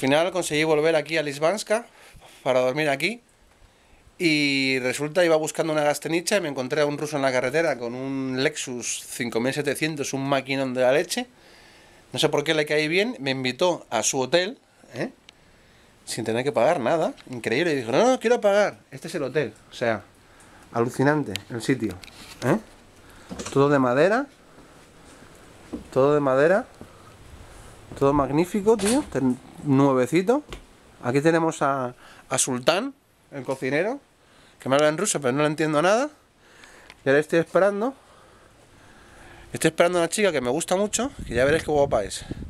final conseguí volver aquí a Lisbanska para dormir aquí. Y resulta iba buscando una gastenicha y me encontré a un ruso en la carretera con un Lexus 5700, un maquinón de la leche. No sé por qué le caí bien, me invitó a su hotel, sin tener que pagar nada, increíble. Y dijo, no, no, quiero pagar, este es el hotel. O sea, alucinante el sitio, ¿eh? Todo de madera, todo de madera, todo magnífico, tío, nuevecito. Aquí tenemos a Sultán, el cocinero, que me habla en ruso, pero no le entiendo nada. Y ahora estoy esperando a una chica que me gusta mucho, que ya veréis qué guapa es.